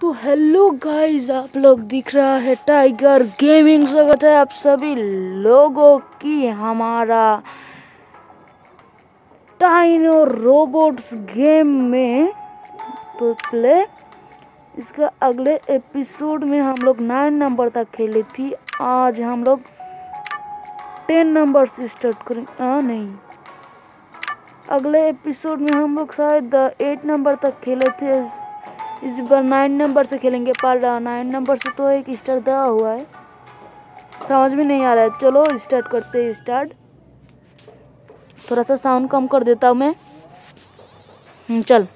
तो hello guys, आप लोग दिख रहा है टाइगर गेमिंग। स्वागत है आप सभी लोगों की हमारा टाइनो रोबोट्स गेम में। तो प्ले इसका अगले एपिसोड में हम लोग 9 नंबर तक खेले थी। आज हम लोग 10 नंबर से स्टार्ट करेंगे। नहीं, अगले एपिसोड में हम लोग शायद 8 नंबर तक खेले थे। इस बार 9 नंबर से खेलेंगे, पर 9 नंबर से तो एक स्टार दिया हुआ है, समझ में नहीं आ रहा है। चलो स्टार्ट करते हैं। स्टार्ट। थोड़ा सा साउंड कम कर देता हूँ मैं। चल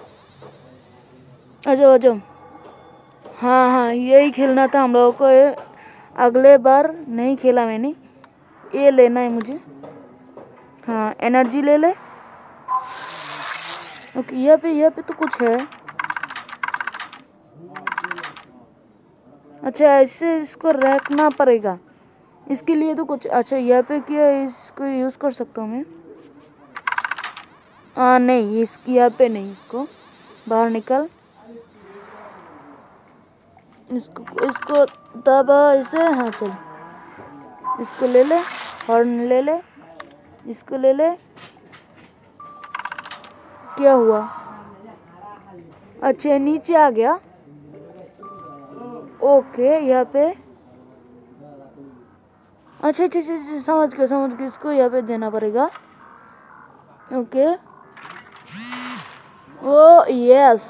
आ जाओ आ जाओ। हाँ, यही खेलना था हम लोगों को। अगले बार नहीं खेला मैंने। ये लेना है मुझे। हाँ, एनर्जी ले ले। ओके, यहाँ पे तो कुछ है। अच्छा, ऐसे इसको रखना पड़ेगा। इसके लिए तो कुछ। अच्छा, यहाँ पे क्या इसको यूज़ कर सकता हूँ मैं? नहीं, यहाँ पे नहीं। इसको बाहर निकल। इसको दबा इसे। हाँ चल, इसको ले ले। हॉर्न ले ले। इसको ले ले। क्या हुआ? अच्छा, नीचे आ गया। ओके, यहाँ पे। अच्छा, समझ गया। इसको यहाँ पे देना पड़ेगा। ओके। ओ यस,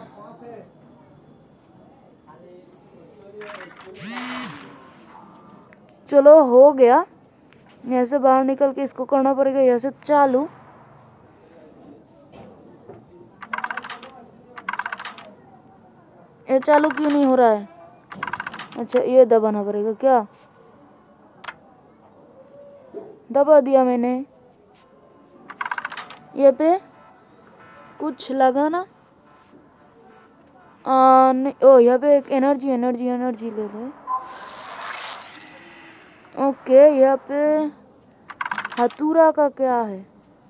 चलो हो गया। यहाँ से बाहर निकल के इसको करना पड़ेगा। यहाँ से चालू। ये चालू क्यों नहीं हो रहा है? अच्छा, ये दबाना पड़ेगा क्या? दबा दिया मैंने। ये पे कुछ लगा ना? नहीं। ओ, यहाँ पे एक एनर्जी ले ले। ओके, यहाँ पे हथूरा का क्या है?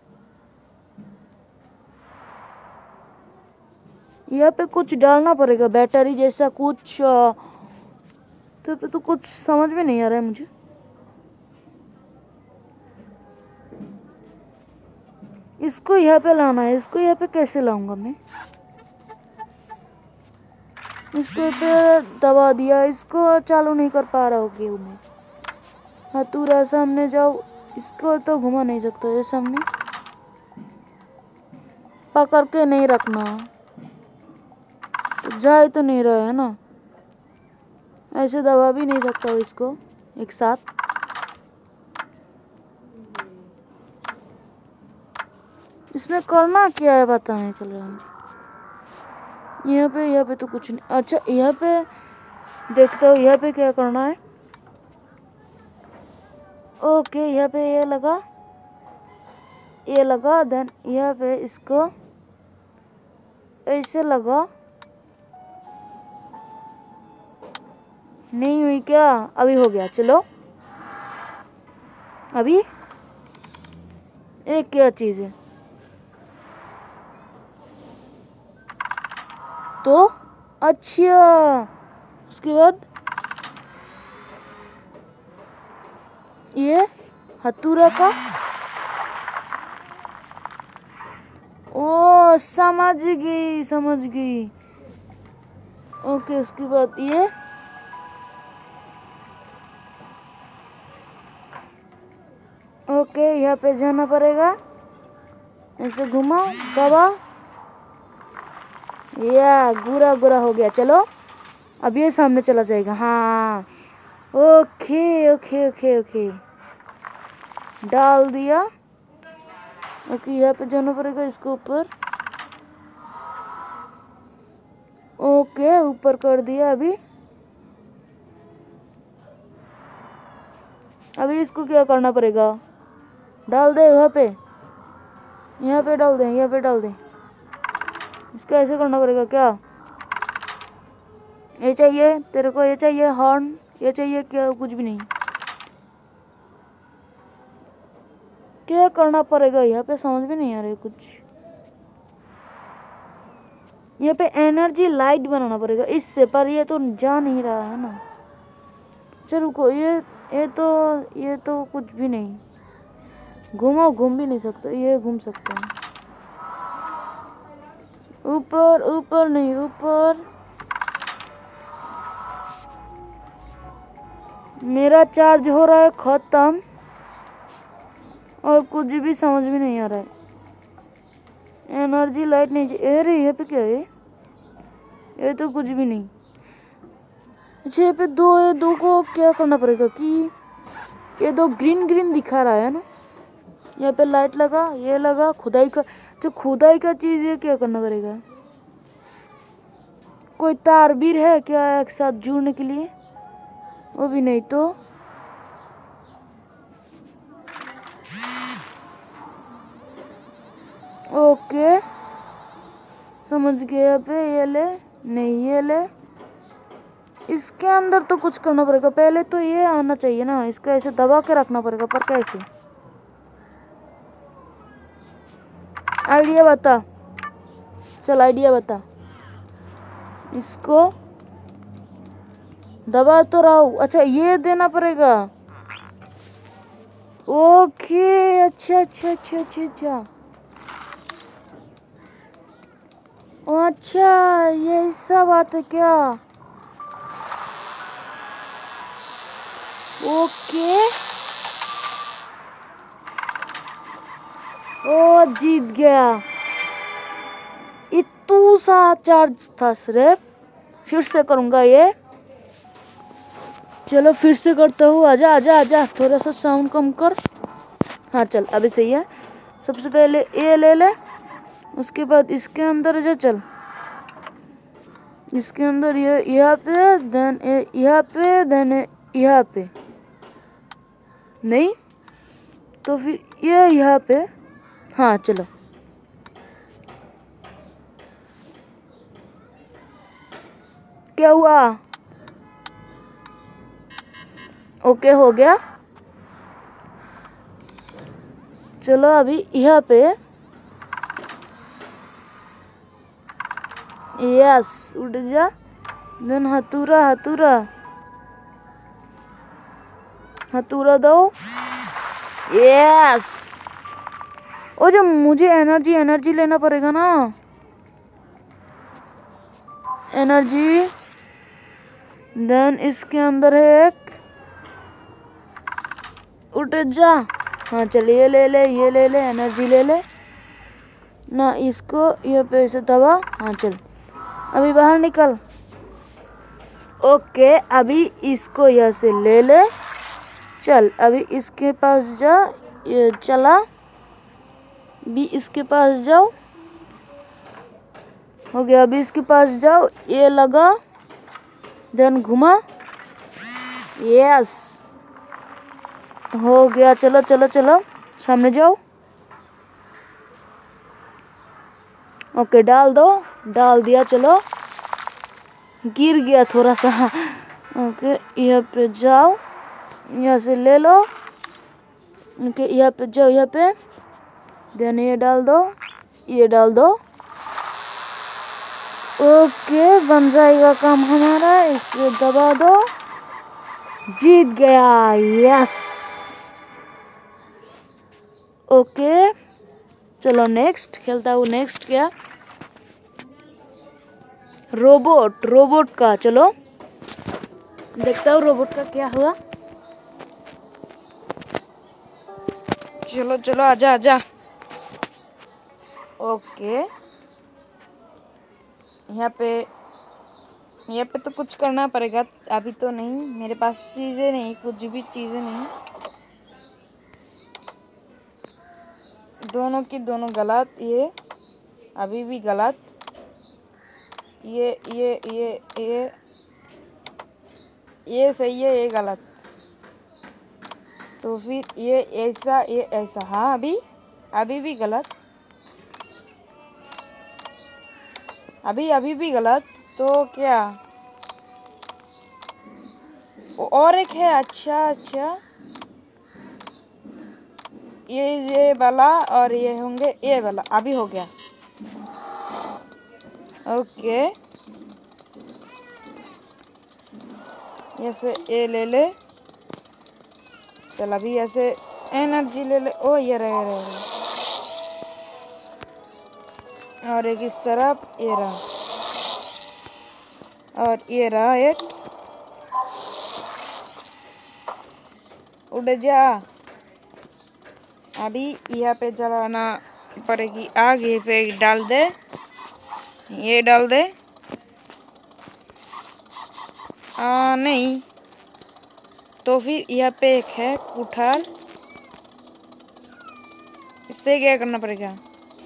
यहाँ पे कुछ डालना पड़ेगा, बैटरी जैसा कुछ। तो कुछ समझ में नहीं आ रहा है मुझे। इसको यहाँ पे लाना है। इसको यहाँ पे कैसे लाऊंगा मैं? इसको पे दबा दिया। इसको चालू नहीं कर पा रहा हूँ गेम में। हथूरा सामने जाओ। इसको तो घुमा नहीं सकता। ये सामने पकड़ के नहीं रखना। जा तो नहीं रहा है ना? ऐसे दबा भी नहीं सकता हूँ इसको एक साथ। इसमें करना क्या है पता नहीं चल रहा मुझे। यहाँ पे तो कुछ नहीं। अच्छा, यहाँ पे देखता हूँ। यहाँ पे क्या करना है? ओके, यहाँ पे ये लगा। देन यहाँ पे इसको ऐसे लगा। नहीं हुई क्या? अभी हो गया। चलो, अभी एक क्या चीज़ है तो। अच्छा, उसके बाद ये हथूरा का। ओ, समझ गई। ओके, उसके बाद ये। ओके, यहाँ पे जाना पड़ेगा। ऐसे घुमा, दबा। या गोरा हो गया। चलो, अब ये सामने चला जाएगा। हाँ, ओके। डाल दिया। ओके, यहाँ पे जाना पड़ेगा इसको ऊपर। ओके, ऊपर कर दिया। अभी इसको क्या करना पड़ेगा? डाल दे यहाँ पे डाल दे। इसको ऐसे करना पड़ेगा क्या? ये चाहिए तेरे को? ये चाहिए हॉर्न? ये चाहिए क्या? कुछ भी नहीं। क्या करना पड़ेगा यहाँ पे? समझ में नहीं आ रहा है कुछ। यहाँ पे एनर्जी लाइट बनाना पड़ेगा इससे, पर ये तो जा नहीं रहा है ना। चलो रुको, ये तो कुछ भी नहीं। घूमो, घूम भी नहीं सकता, ये घूम सकता है। ऊपर ऊपर नहीं, ऊपर। मेरा चार्ज हो रहा है खत्म और कुछ भी समझ में नहीं आ रहा है। एनर्जी लाइट नहीं। अरे ये पे क्या है? ये तो कुछ भी नहीं। अच्छा ये पे दो है, दो को क्या करना पड़ेगा कि ये दो ग्रीन ग्रीन दिखा रहा है ना। यहाँ पे लाइट लगा, ये लगा, खुदाई का जो खुदाई का चीज है, क्या करना पड़ेगा? कोई तारबीर है क्या एक साथ जुड़ने के लिए? वो भी नहीं तो। ओके समझ गया। पे ये ले, नहीं ये ले। इसके अंदर तो कुछ करना पड़ेगा। पहले तो ये आना चाहिए ना, इसको ऐसे दबा के रखना पड़ेगा। पर कैसे? आइडिया बता, चल आइडिया बता। इसको दबा तो रहा हूँ। अच्छा ये देना पड़ेगा। ओके अच्छा अच्छा अच्छा अच्छा अच्छा अच्छा, ये ऐसा बात है क्या? ओके ओ जीत गया। इतू सा चार्ज था सिर्फ। फिर से करूंगा ये। चलो फिर से करता हूँ। आजा आजा आजा, थोड़ा सा साउंड कम कर। हाँ चल अभी सही है। सबसे पहले ये ले ले, उसके बाद इसके अंदर जा। चल इसके अंदर ये यहाँ पे, देन यहाँ पे, देन यहाँ पे। नहीं तो फिर ये यहाँ पे। हाँ चलो क्या हुआ? ओके हो गया। चलो अभी यहाँ पे। यस उठ जा। देन हथूरा हथूरा हथूरा दो। यस। ओ जो मुझे एनर्जी लेना पड़ेगा ना। एनर्जी, देन इसके अंदर है एक। उठ जा। हाँ चल ये ले ले, ये ले ले, एनर्जी ले ले ना। इसको ये पे से दबा। हाँ चल अभी बाहर निकल। ओके अभी इसको यहाँ से ले ले। चल अभी इसके पास जा। ये चला भी, इसके पास जाओ। हो गया। अभी इसके पास जाओ, ये लगा, देन घुमा। यस हो गया। चलो चलो चलो सामने जाओ। ओके डाल दो, डाल दिया। चलो गिर गया थोड़ा सा। ओके यहाँ पे जाओ, यहाँ से ले लो। ओके यहाँ पे जाओ, यहाँ पे, देन ये डाल दो, ये डाल दो। ओके बन जाएगा काम हमारा। इसे दबा दो। जीत गया। यस ओके चलो नेक्स्ट खेलता हूँ। नेक्स्ट क्या? रोबोट का। चलो देखता हूँ रोबोट का क्या हुआ। चलो चलो आजा आजा। ओके यहाँ पे तो कुछ करना पड़ेगा। अभी तो नहीं, मेरे पास चीज़ें नहीं, कुछ भी चीज़ें नहीं। दोनों की दोनों गलत। ये अभी भी गलत। ये सही है, ये गलत। तो फिर ये ऐसा, ये ऐसा। हाँ अभी भी गलत। अभी भी गलत। तो क्या? और एक है। अच्छा ये वाला और ये होंगे ये वाला। अभी हो गया। ओके, ऐसे ए ले ले। चल अभी ऐसे एनर्जी ले ले। ओ ये रहे। और एक इस तरफ, ये रहा। और ये रहा एक। उड़ जा। अभी यहाँ पे जलाना पड़ेगी आग। ये पे डाल दे, ये डाल दे। नहीं तो फिर यहाँ पे एक है कुठार, इससे क्या करना पड़ेगा?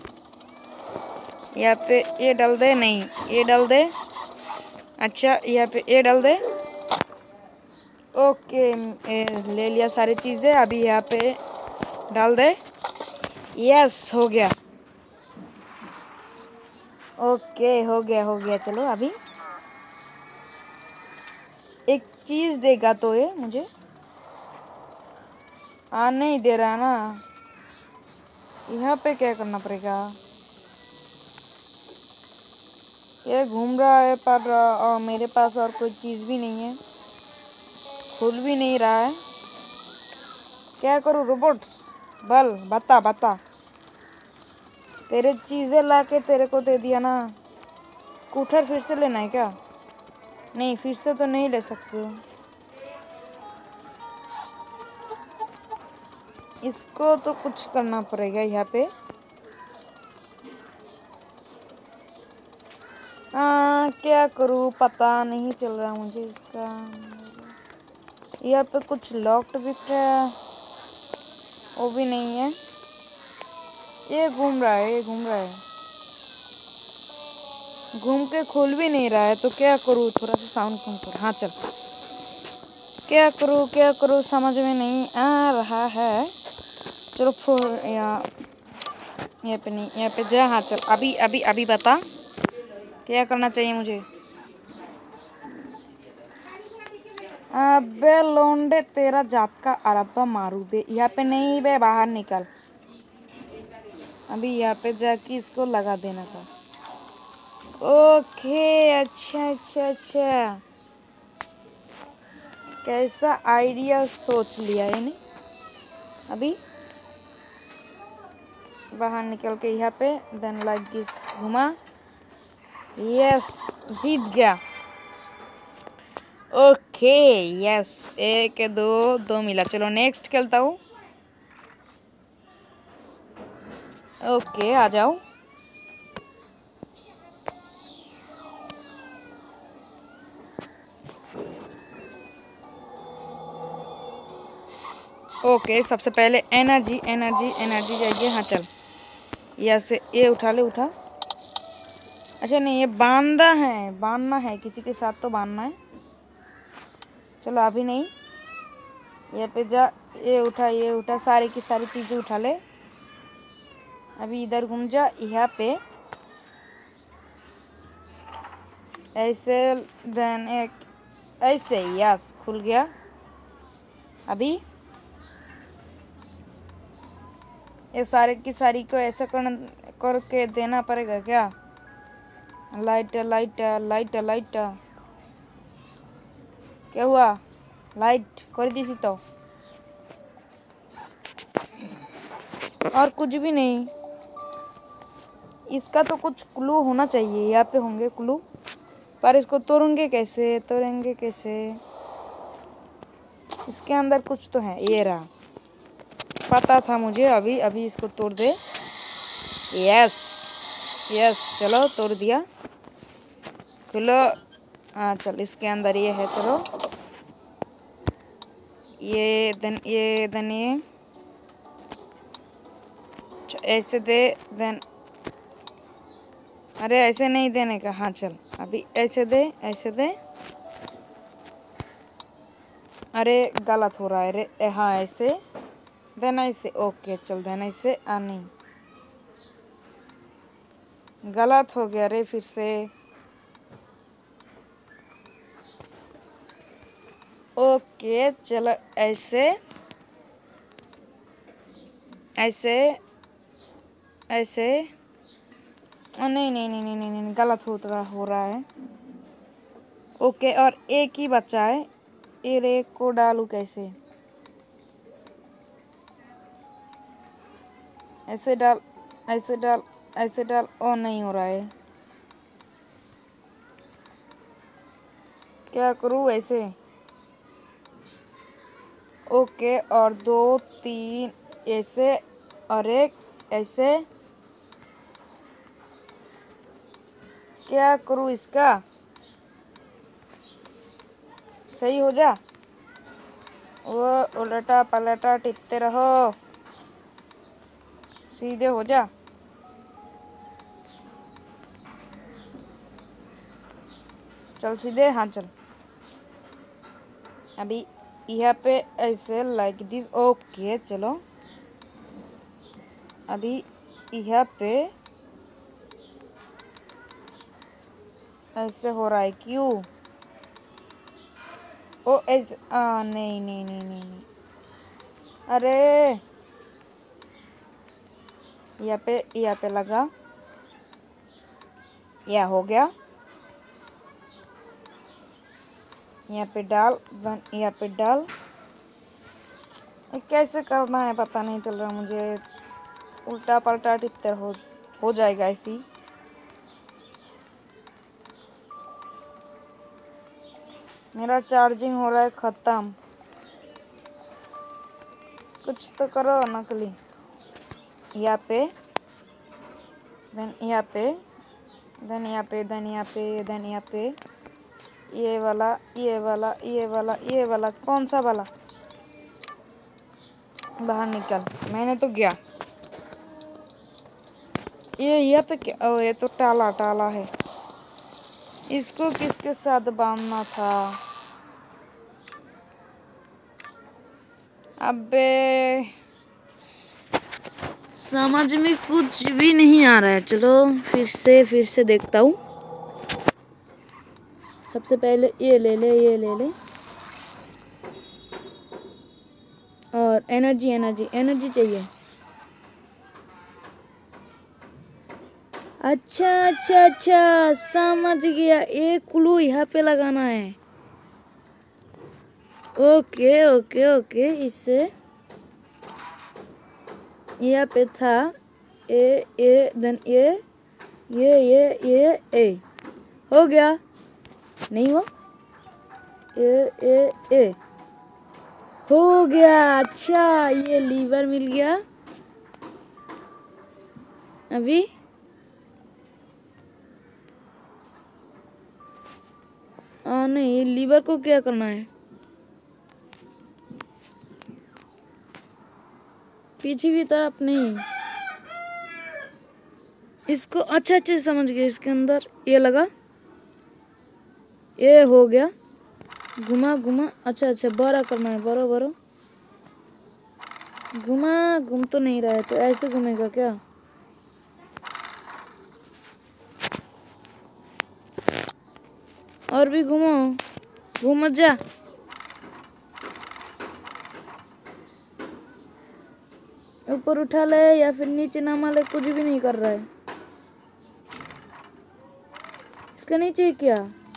यहाँ पे ये डाल दे। नहीं, ये डाल दे। अच्छा, यहाँ पे ये डाल दे। ओके, ले लिया सारी चीज़ें। अभी यहाँ पे डाल दे। यस, हो गया। ओके, हो गया। चलो अभी एक चीज़ देगा तो ये मुझे नहीं दे रहा ना। यहाँ पे क्या करना पड़ेगा? ये घूम रहा है पर और मेरे पास और कोई चीज़ भी नहीं है, खुल भी नहीं रहा है। क्या करूँ रोबोट्स? बल बता। तेरे चीज़ें लाके तेरे को दे दिया ना। कूठर फिर से लेना है क्या? नहीं, फिर से तो नहीं ले सकते। इसको तो कुछ करना पड़ेगा यहाँ पे। क्या करूँ पता नहीं चल रहा मुझे इसका। यहाँ पे कुछ लॉक्ड बिट है, वो भी नहीं है। ये घूम रहा है। घूम के खुल भी नहीं रहा है, तो क्या करूँ? थोड़ा सा साउंड कम कर। हाँ चल, क्या करूँ समझ में नहीं आ रहा है। चलो यहाँ पे नहीं, यहाँ पे जा। हाँ चल, अभी बता क्या करना चाहिए मुझे। अबे लोंडे, तेरा जात का अरब्बा मारू बे। यहाँ पे नहीं बे, बाहर निकल। अभी यहाँ पे जाके इसको लगा देना था। ओके, अच्छा। कैसा आइडिया सोच लिया है। अभी बाहर निकल के यहाँ पे देन लाइक दिस घुमा। यस, जीत गया। ओके, यस, 1 2 मिला। चलो नेक्स्ट खेलता हूँ। ओके, आ जाओ। ओके, सबसे पहले एनर्जी चाहिए। हाँ चल, यहाँ से ये उठा ले, उठा। अच्छा नहीं, ये बांधना है किसी के साथ तो बांधना है। चलो अभी नहीं, यहाँ पे जा। ये उठा सारी की सारी चीज़ें उठा ले। अभी इधर घूम जा, यहाँ पे ऐसे देन एक ऐसे। यस, खुल गया। अभी ये सारे की सारी को ऐसा करके देना पड़ेगा क्या? लाइट। क्या हुआ? लाइट कर दी तो और कुछ भी नहीं। इसका तो कुछ क्लू होना चाहिए, यहाँ पे होंगे क्लू, पर इसको तोड़ेंगे कैसे? इसके अंदर कुछ तो है। ये रहा, पता था मुझे। अभी इसको तोड़ दे। यस, चलो तोड़ दिया। चलो हाँ चल, इसके अंदर ये है। चलो ये ऐसे दे देन। अरे ऐसे नहीं देने का। हाँ चल, अभी ऐसे दे। अरे गलत हो रहा है रे। हाँ ऐसे देना, ऐसे। ओके चल, देना ऐसे। नहीं, गलत हो गया रे फिर से। ओके चलो, ऐसे नहीं नहीं नहीं नहीं नहीं नहीं, गलत हो रहा है। ओके, और एक ही बच्चा है। एक को डालूं कैसे? ऐसे डाल, ऐसे डाल, ऐसे डाल। ओ नहीं हो रहा है, क्या करूं ऐसे? ओके, और 2 3 ऐसे और एक ऐसे। क्या करूं इसका? सही हो जा। वो उलटा पलटा टिपते रहो, सीधे हो जा। चल सीधे, हाँ चल। अभी यहाँ पे ऐसे लाइक दिस। ओके चलो, अभी यहाँ पे ऐसे हो रहा है क्यों? ओ ऐसे, नहीं नहीं नहीं नहीं नहीं, अरे यहाँ पे लगा, यह हो गया। यहाँ पे डाल, यहाँ पे डाल। कैसे करना है पता नहीं चल रहा मुझे। उल्टा पलटा टिपते हो जाएगा ऐसी। मेरा चार्जिंग हो रहा है ख़त्म। कुछ तो करो नकली। यहाँ पे देन, यहाँ पे देन, यहाँ पे देन, यहाँ पे देन, यहाँ पे ये वाला, ये वाला, ये वाला, ये वाला। कौन सा वाला? बाहर निकल। मैंने तो गया। ये यहाँ पे क्या? ओ ये तो टाला टाला है। इसको किसके साथ बांधना था? अबे समझ में कुछ भी नहीं आ रहा है। चलो फिर से देखता हूँ। सबसे पहले ये ले ले, ये ले ले। और एनर्जी एनर्जी एनर्जी चाहिए। अच्छा अच्छा अच्छा, समझ गया। एक क्लू यहाँ पे लगाना है। ओके ओके ओके, इससे यहाँ पे था ए देन ये हो गया। नहीं हुआ, ए हो गया। अच्छा, ये लीवर मिल गया। अभी नहीं, लीवर को क्या करना है? पीछे की तरफ नहीं, इसको अच्छा अच्छे समझ गए। इसके अंदर ये लगा, ये हो गया। घुमा घुमा, अच्छा अच्छा, बड़ा करना है, बड़ो बड़ो। घुम तो नहीं रहा है, तो ऐसे घूमेगा क्या? और भी घूमो, घूम जा। ऊपर उठा ले या फिर नीचे नामा ले, कुछ भी नहीं कर रहा है। इसका नीचे क्या?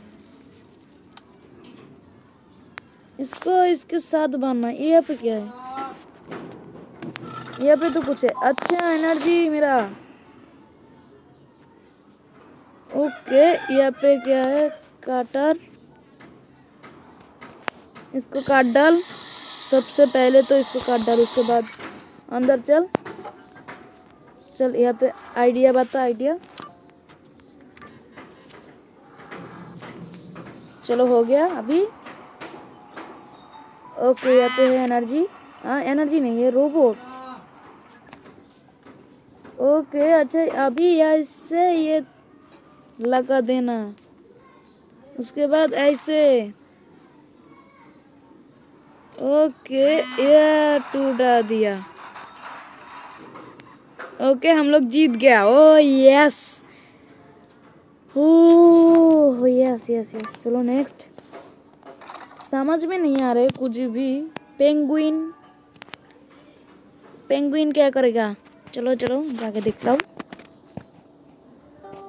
इसको इसके साथ बांधना। यहाँ पे क्या है? यहाँ पे तो कुछ है। अच्छा, एनर्जी मेरा। ओके, यहाँ पे क्या है? काटर। इसको काट डाल। सबसे पहले तो इसको काट डाल, उसके बाद अंदर चल। चल यहाँ पे आइडिया बता, आइडिया। चलो हो गया अभी। ओके, यहाँ पे है एनर्जी। एनर्जी नहीं है, रोबोट। ओके अच्छा, अभी ऐसे ये लगा देना, उसके बाद ऐसे। ओके, ये टूटा दिया। ओके, हम लोग जीत गया। Oh yes, oh yes yes yes. चलो नेक्स्ट। समझ में नहीं आ रहा है कुछ भी। पेंगुइन, पेंगुइन क्या करेगा? चलो चलो जाके देखता हूँ।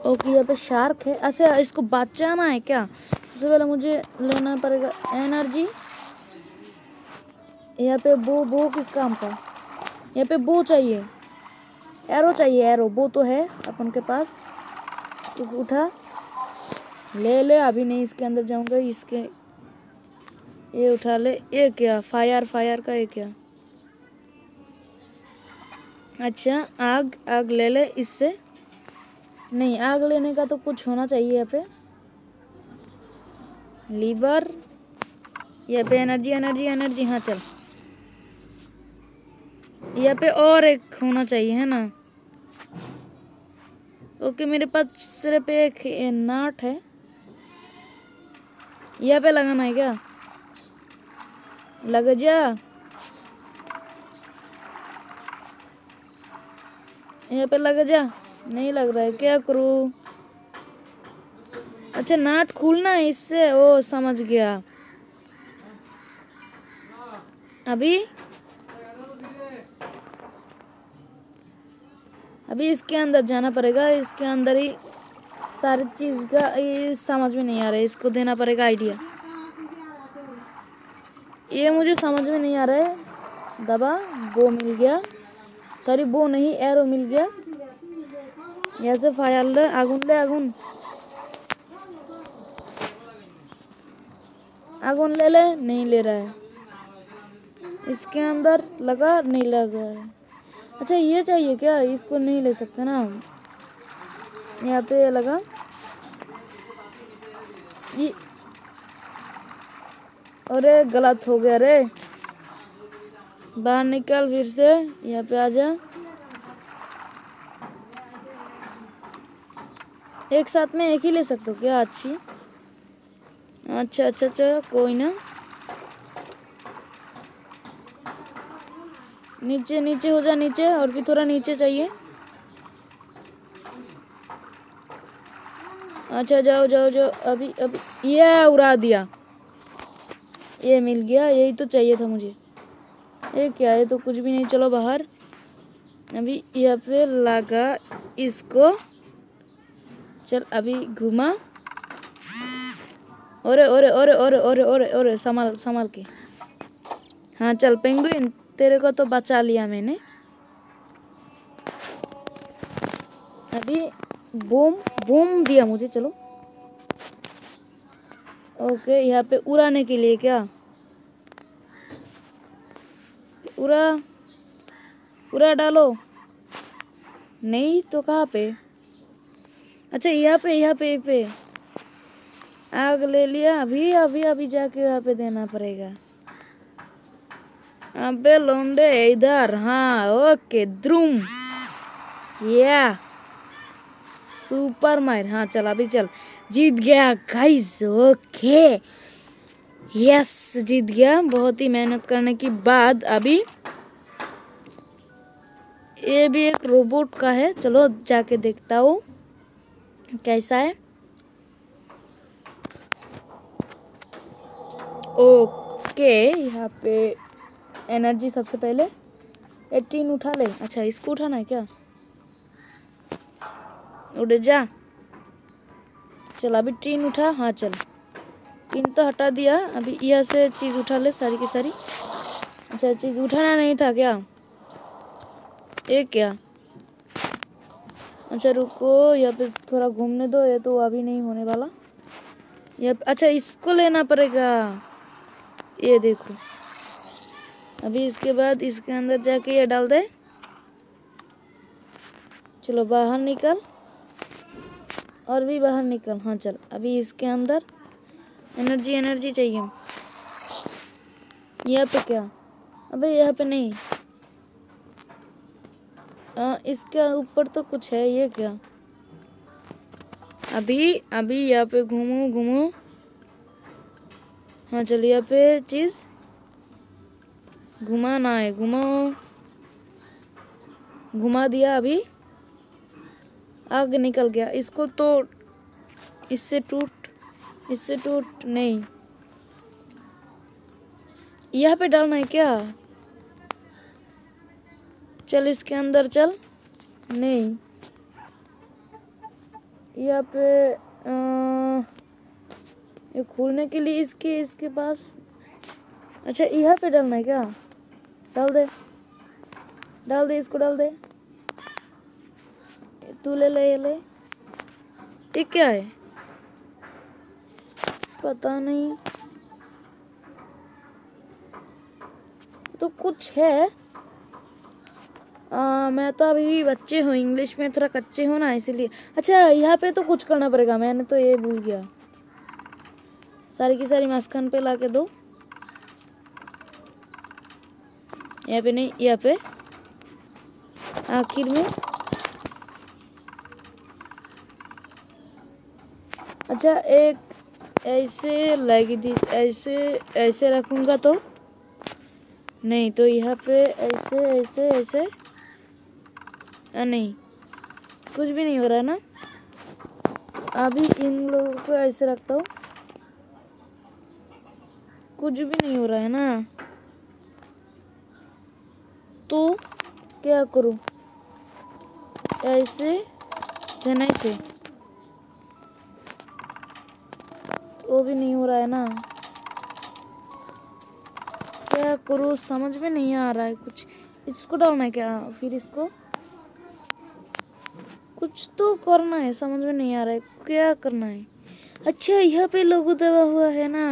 ओके, यहाँ पे शार्क है। अच्छा, इसको बचाना है क्या? सबसे पहले मुझे लेना पड़ेगा एनर्जी। यहाँ पे बो किस काम का? यहाँ पे बो चाहिए, एरो चाहिए, एरो। बो तो है अपन के पास, तो उठा ले। अभी नहीं इसके अंदर जाऊंगा। इसके ये उठा ले। ये क्या? फायर का ये क्या? अच्छा, आग ले ले इससे। नहीं, आग लेने का तो कुछ होना चाहिए यहाँ पे। लीवर, यहाँ पे एनर्जी। हाँ चल, यहाँ पे और एक होना चाहिए, है ना? ओके, मेरे पास सिर्फ एक नाट है। यहाँ पे लगाना है क्या? लग जा। यहाँ पे लग जा। नहीं लग रहा है, क्या करूँ? अच्छा, नाट खोलना है इससे। ओ, समझ गया। अभी इसके अंदर जाना पड़ेगा। इसके अंदर ही सारी चीज का ये समझ में नहीं आ रहा है। इसको देना पड़ेगा आइडिया। ये मुझे समझ में नहीं आ रहा है। दबा, बो मिल गया। सॉरी, बो नहीं, एरो मिल गया। यहाँ से फायर ले, आगुन ले। नहीं ले रहा है। इसके अंदर लगा, नहीं लग रहा है। अच्छा, ये चाहिए क्या? इसको नहीं ले सकते ना। यहाँ पे लगा ये। अरे गलत हो गया रे। बाहर निकल फिर से। यहाँ पे आ जा। एक साथ में एक ही ले सकते हो क्या? अच्छी, अच्छा, कोई ना। नीचे हो जा, नीचे। और भी थोड़ा नीचे चाहिए। अच्छा, जाओ। अभी ये उड़ा दिया। ये मिल गया। यही तो चाहिए था मुझे। ये क्या है? तो कुछ भी नहीं। चलो बाहर। अभी यहाँ पे लगा इसको। चल, अभी घुमा। ओरे संभाल के। हाँ चल पेंगुइन, तेरे को तो बचा लिया मैंने। अभी बूम दिया मुझे। चलो, ओके। यहाँ पे उड़ाने के लिए क्या? उड़ा डालो। नहीं तो कहाँ पे? अच्छा, यहाँ पे आग ले लिया। अभी जाके यहाँ पे देना पड़ेगा। अबे लौंडे, इधर। हाँ, ओके। द्रुम, या सुपर मार। हाँ चल, अभी चल। जीत गया गाइस। ओके, यस, जीत गया। बहुत ही मेहनत करने के बाद। अभी ये भी एक रोबोट का है। चलो जाके देखता हूँ कैसा है। ओके, यहाँ पे एनर्जी सबसे पहले 18 उठा ले। अच्छा, इसको उठाना है क्या? उड़ जा। चल, अभी 3 उठा। हाँ चल, 3 तो हटा दिया। अभी यहाँ से चीज़ उठा ले, सारी की सारी। अच्छा, चीज़ उठाना नहीं था क्या? ये क्या? अच्छा रुको, यहाँ पे थोड़ा घूमने दो। ये तो अभी नहीं होने वाला। ये अच्छा, इसको लेना पड़ेगा। ये देखो, अभी इसके बाद इसके अंदर जाके ये डाल दे। चलो बाहर निकल, और भी बाहर निकल। हाँ चल, अभी इसके अंदर एनर्जी चाहिए। यहाँ पे क्या? अबे यहाँ पे नहीं, इसके ऊपर तो कुछ है। ये क्या? अभी यहाँ पे घूमो। हाँ चल, यहाँ पे चीज घुमाना है। घुमा दिया। अभी आग निकल गया। इसको तो इससे टूट नहीं। यहाँ पे डालना है क्या? चल, इसके अंदर चल। नहीं, यहाँ पे ये खोलने के लिए इसके पास, अच्छा यहाँ पे डालना है क्या? डाल दे इसको, डाल दे। तू ले ले, ये ले। ये क्या है? पता नहीं, तो कुछ है। मैं तो अभी भी बच्चे हूँ, इंग्लिश में थोड़ा कच्चे हो ना, इसीलिए। अच्छा यहाँ पे तो कुछ करना पड़ेगा, मैंने तो ये भूल गया। सारी की सारी मास्कन पे ला के दो। यहाँ पे नहीं, यहाँ पे आखिर में। अच्छा एक ऐसे लगी दी, ऐसे रखूँगा तो नहीं, तो यहाँ पे ऐसे नहीं, कुछ भी नहीं हो रहा है ना। अभी इन लोगों को ऐसे रखता हूँ, कुछ भी नहीं हो रहा है ना, तो क्या करूँ? ऐसे देना, ऐसे तो भी नहीं हो रहा है ना, क्या करूँ? समझ में नहीं आ रहा है कुछ। इसको डालना है क्या? फिर इसको कुछ तो करना है, समझ में नहीं आ रहा है क्या करना है। अच्छा यहाँ पे लोगो दबा हुआ है ना।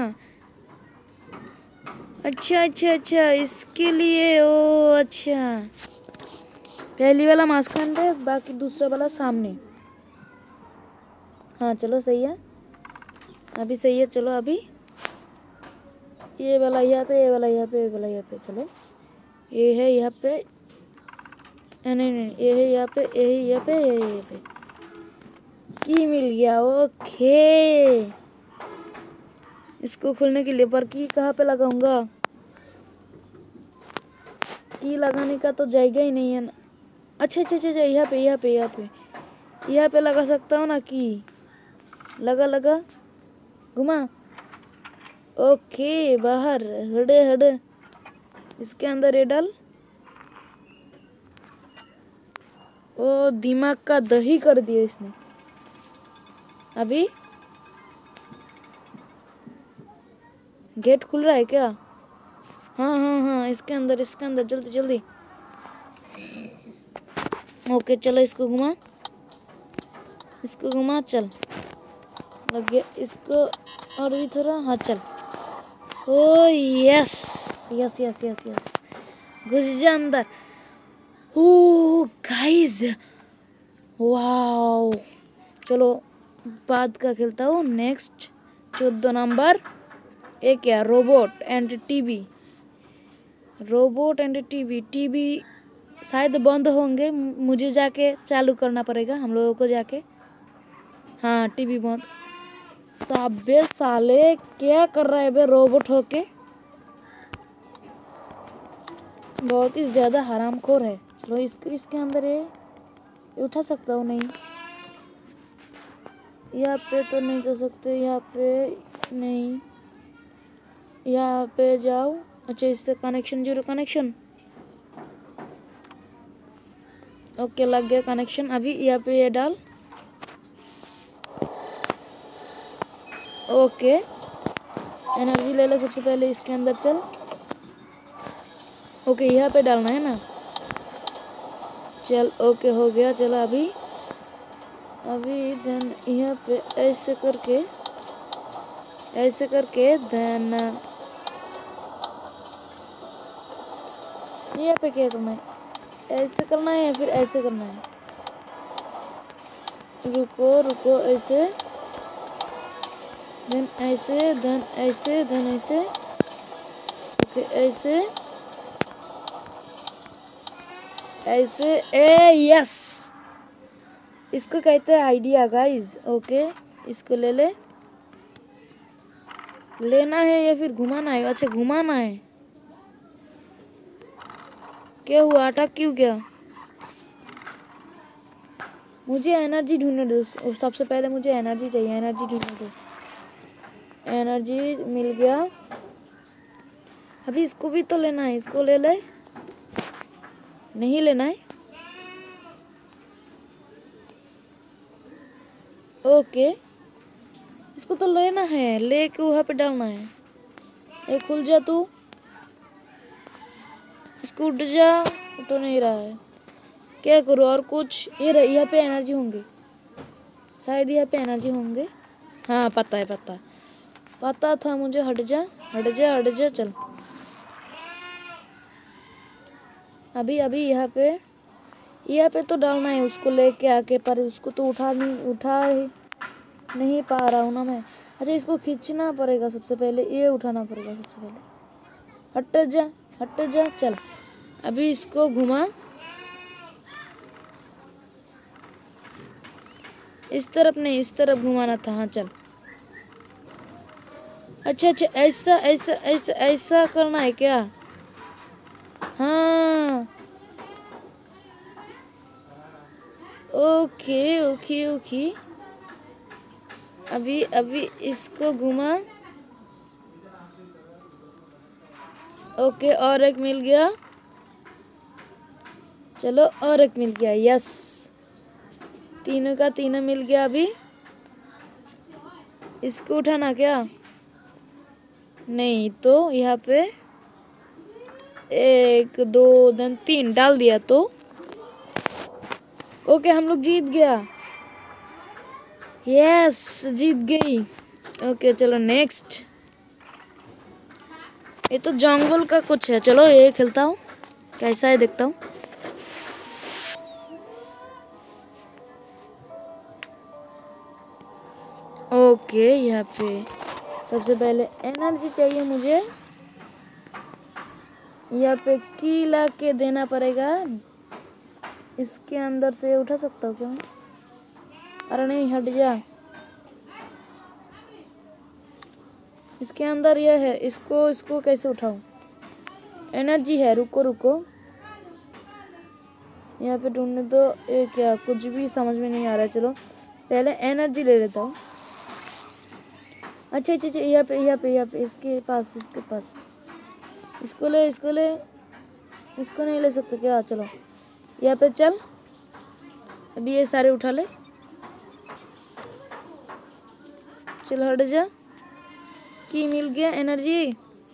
अच्छा इसके लिए। ओ अच्छा, पहली वाला मास्क है, बाकी दूसरा वाला सामने। हाँ चलो सही है, अभी सही है। चलो अभी ये वाला यहाँ पे, ये वाला यहाँ पे, ये वाला यहाँ पे। चलो ये है यहाँ पे, नहीं ये है यहाँ पे, ये है यहाँ पे, ये है यहाँ पे। की मिल गया, ओके। इसको खोलने के लिए पर की कहाँ पे लगाऊंगा? की लगाने का तो जाएगा ही नहीं है ना। अच्छा यहाँ पे लगा सकता हूँ ना की। लगा घुमा। ओके बाहर हड़े इसके अंदर ये डाल। ओ दिमाग का दही कर दिया इसने। अभी गेट खुल रहा है क्या? हाँ इसके अंदर जल्दी। ओके चलो इसको घुमा चल। लग गया इसको, और भी थोड़ा। हाँ चल। ओ यस घुस जा अंदर। Oh guys wow. चलो बाद का खेलता हूँ। Next 14 number. ये क्या? Robot and TV. टीवी शायद बंद होंगे, मुझे जाके चालू करना पड़ेगा हम लोगों को जाके। हाँ टीवी बंद। साबे साले क्या कर रहा है बे रोबोट होके? बहुत ही ज्यादा हरामखोर है। चलो इसके अंदर ये उठा सकता हूँ? नहीं, यहाँ पे तो नहीं जा सकते, यहाँ पे नहीं, यहाँ पे जाओ। अच्छा इससे कनेक्शन, 0 कनेक्शन। ओके लग गया कनेक्शन। अभी यहाँ पे ये डाल। ओके एनर्जी ले लो सबसे पहले, इसके अंदर चल। ओके यहाँ पे डालना है ना। चल ओके हो गया। चलो अभी देन यहाँ पे ऐसे करके देन यहाँ पे क्या करना है? ऐसे करना है या फिर ऐसे करना है? रुको ऐसे, देन ऐसे, देन ऐसे। ओके ऐसे ए यस। इसको कहते हैं आइडिया गाइस। ओके इसको लेना है या फिर घुमाना है? अच्छा घुमाना है। क्या हुआ? अटक क्यों गया? मुझे एनर्जी ढूंढने दो। सबसे पहले मुझे एनर्जी चाहिए। एनर्जी ढूंढने दो। एनर्जी मिल गया। अभी इसको भी तो लेना है। इसको ले नहीं लेना है। ओके, इसको तो लेना है, लेके वहाँ पे डालना है। ये खुल जा तू, इसको उठ जा, उठ नहीं रहा है, क्या करूँ? और कुछ ये रही, यहाँ पे एनर्जी होंगे शायद, यहाँ पे एनर्जी होंगे। हाँ पता है, पता था मुझे। हट जा हट जा हट जा, चल। अभी अभी यहाँ पे तो डालना है उसको लेके आके, पर उसको तो उठा नहीं पा रहा हूँ ना मैं। अच्छा, इसको खींचना पड़ेगा सबसे पहले, ये उठाना पड़ेगा सबसे पहले। हट जा चल। अभी इसको घुमा, इस तरफ नहीं, इस तरफ घुमाना था। हाँ चल। अच्छा, ऐसा ऐसा ऐसा ऐसा करना है क्या? हाँ ओके ओके ओके। अभी अभी इसको घुमा। ओके, और एक मिल गया, चलो और एक मिल गया। यस, तीनों का तीनों मिल गया। अभी इसको उठाना क्या? नहीं तो यहाँ पे 1 2 3 डाल दिया तो ओके, हम लोग जीत गया। यस, जीत गई। ओके चलो नेक्स्ट। ये तो जंगल का कुछ है, चलो ये खेलता हूँ, कैसा है देखता हूँ। ओके, यहाँ पे सबसे पहले एनर्जी चाहिए मुझे, यहाँ पे की ला के देना पड़ेगा। इसके अंदर से उठा सकता हूँ क्या? अरे नहीं, हट जा। इसके अंदर यह है, इसको कैसे उठाऊं? एनर्जी है, रुको यहाँ पे ढूंढने दो। ये क्या, कुछ भी समझ में नहीं आ रहा है। चलो पहले एनर्जी ले लेता हूँ। अच्छा, यहाँ पे इसके पास इसको ले, इसको नहीं ले सकते क्या? चलो यहाँ पे चल, अभी ये सारे उठा ले। चल हट जा, की मिल गया एनर्जी,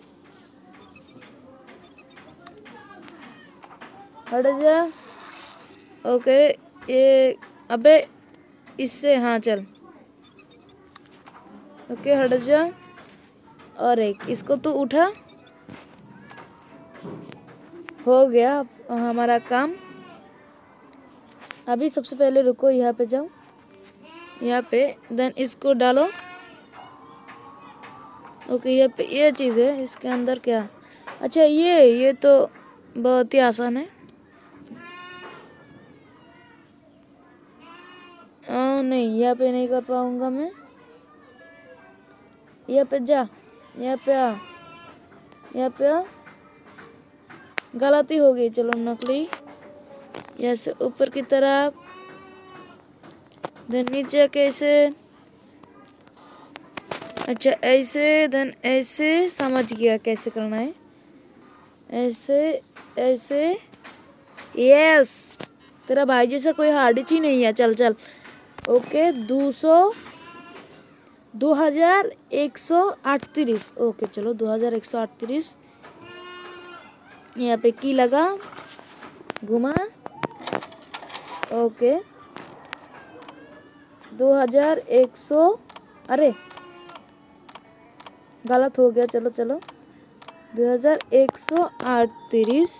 हट जा। ओके, ये अबे इससे, हाँ चल। ओके हट जा, और एक इसको तो उठा, हो गया हमारा काम। अभी सबसे पहले रुको, यहाँ पे जाओ, यहाँ पे देन इसको डालो। ओके, यहाँ पे ये चीज़ है, इसके अंदर क्या? अच्छा, ये तो बहुत ही आसान है। नहीं, यहाँ पे नहीं कर पाऊंगा मैं। यहाँ पे जा, यहाँ पे आ, यहाँ पे आ। गलती हो गई, चलो नकली। यहाँ से ऊपर की तरफ, देन नीचे कैसे? अच्छा ऐसे, देन ऐसे, समझ गया कैसे करना है। ऐसे ऐसे, यस। तेरा भाई जैसा कोई हार्ड ही नहीं है। चल ओके, 2138। ओके चलो 2138। यहाँ पे की लगा, घुमा। ओके 2100, अरे गलत हो गया। चलो 2138।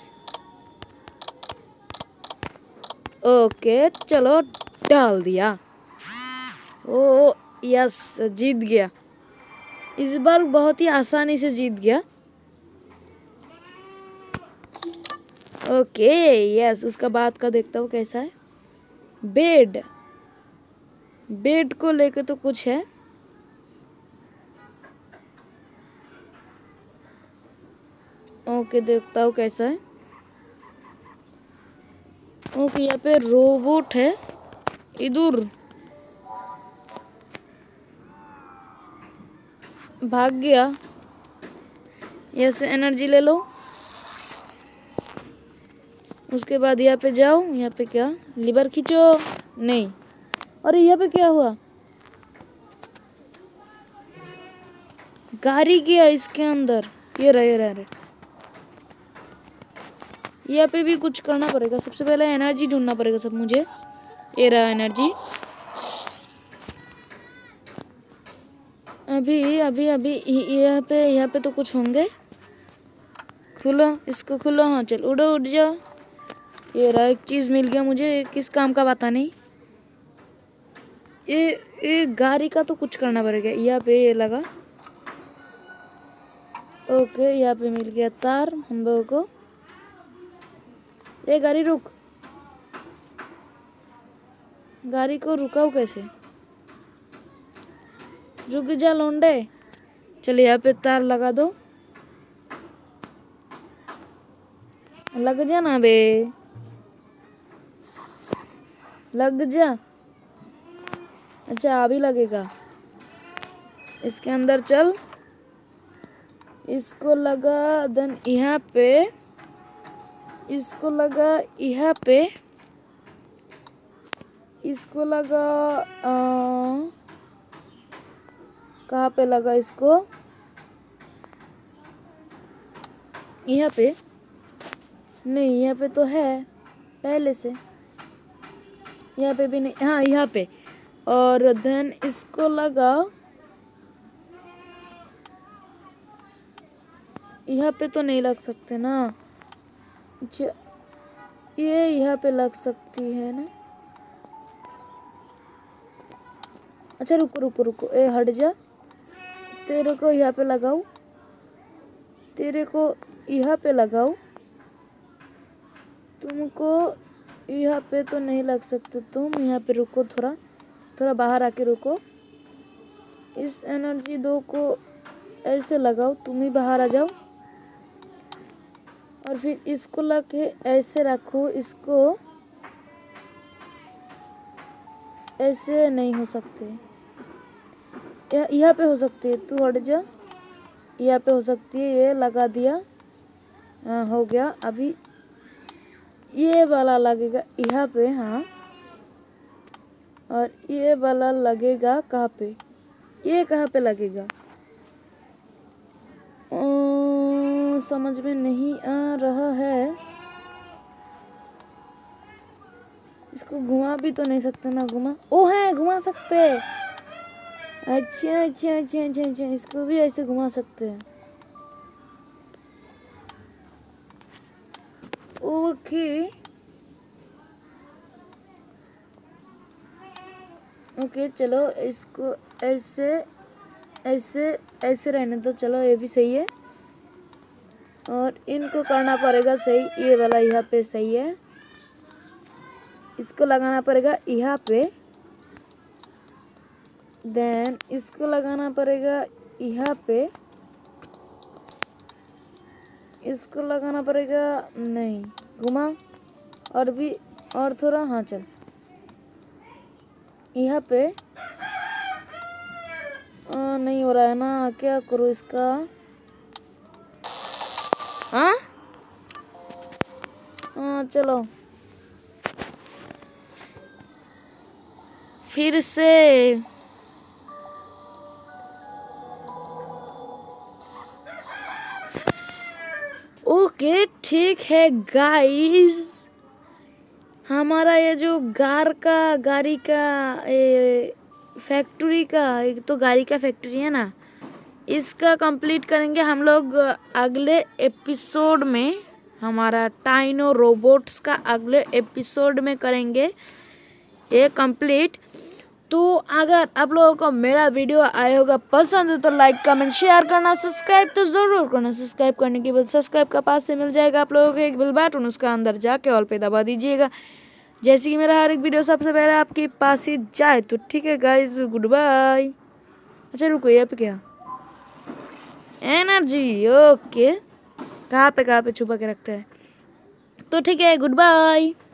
ओके चलो, डाल दिया। ओ यस, जीत गया। इस बार बहुत ही आसानी से जीत गया। ओके यस, उसका बाद का देखता हूँ कैसा है। बेड को लेके तो कुछ है। ओके देखता हूँ कैसा है। ओके, यहाँ पे रोबोट है, इधर भाग गया। यहाँ से एनर्जी ले लो, उसके बाद यहाँ पे जाओ। यहाँ पे क्या, लीवर खींचो, नहीं। अरे यहाँ पे क्या हुआ? गाड़ी गया इसके अंदर। ये रहे यहाँ पे भी कुछ करना पड़ेगा। सबसे पहले एनर्जी ढूंढना पड़ेगा सब मुझे। ये रहा एनर्जी। अभी अभी अभी यहाँ पे तो कुछ होंगे। खुलो इसको, खुलो। हाँ चल, उड़ो, उड़ जाओ। ये रहा, एक चीज़ मिल गया मुझे, किस काम का पता नहीं। ये गाड़ी का तो कुछ करना पड़ेगा। यहाँ पे ये लगा। ओके, यहाँ पे मिल गया तार हम लोगों को। ये गाड़ी रुक, गाड़ी को रुकाओ कैसे? रुक जा लौंडे। चल यहाँ पे तार लगा दो। लग जा ना बे, लग जा। अच्छा अभी लगेगा। इसके अंदर चल, इसको लगा। देन यहाँ पे इसको लगा, यहाँ पे इसको लगा। कहाँ पे लगा इसको? यहाँ पे नहीं, यहाँ पे तो है पहले से। यहाँ पे भी नहीं। हाँ यहाँ पे। और देन इसको लगा। यहाँ पे तो नहीं लग सकते ना। ये यहाँ पे लग सकती है ना। अच्छा रुको रुको रुको, ए हट जा। तेरे को यहाँ पे लगाऊं, तेरे को यहाँ पे लगाऊं। तुमको यहाँ पे तो नहीं लग सकते। तुम यहाँ पे रुको, थोड़ा थोड़ा बाहर आके रुको। इस एनर्जी दो को ऐसे लगाओ, तुम ही बाहर आ जाओ। और फिर इसको लगे ऐसे रखो। इसको ऐसे नहीं हो सकते। यहाँ पे हो सकती है, तू हट जा। यहाँ पे हो सकती है, ये लगा दिया। हाँ हो गया। अभी ये वाला लगेगा यहाँ पे। हाँ, और ये वाला लगेगा कहाँ पे? ये कहाँ पे लगेगा? समझ में नहीं आ रहा है। इसको घुमा भी तो नहीं सकते ना। घुमा, ओ है घुमा सकते हैं। अच्छा अच्छा अच्छा अच्छा अच्छा, इसको भी ऐसे घुमा सकते हैं। ओके ओके, चलो इसको ऐसे ऐसे ऐसे रहने दो। चलो ये भी सही है। और इनको करना पड़ेगा सही। ये वाला यहाँ पे सही है। इसको लगाना पड़ेगा यहाँ पे। देन इसको लगाना पड़ेगा यहाँ पे। इसको लगाना पड़ेगा, नहीं घुमा। और भी, और थोड़ा। हाँ चल, यहाँ पे नहीं हो रहा है ना। क्या करूँ इसका? हाँ चलो फिर से। ओके ठीक है गाइस, हमारा ये जो गाड़ी का फैक्ट्री का, एक तो गाड़ी का फैक्ट्री है ना, इसका कंप्लीट करेंगे हम लोग अगले एपिसोड में। हमारा टाइनो रोबोट्स का अगले एपिसोड में करेंगे ये कंप्लीट। तो अगर आप लोगों को मेरा वीडियो आया होगा पसंद है तो लाइक कमेंट शेयर करना, सब्सक्राइब तो ज़रूर करना। सब्सक्राइब करने के बाद सब्सक्राइब का पास से मिल जाएगा आप लोगों को एक बेल बटन, उसका अंदर जाके ऑल पे दबा दीजिएगा, जैसे कि मेरा हर एक वीडियो सबसे पहले आपके पास ही जाए। तो ठीक है गाइज, गुड बाय। अच्छा रुको, यहाँ पे क्या? एनर्जी। ओके, कहाँ पे छुपा के रखते हैं। तो ठीक है, गुड बाय।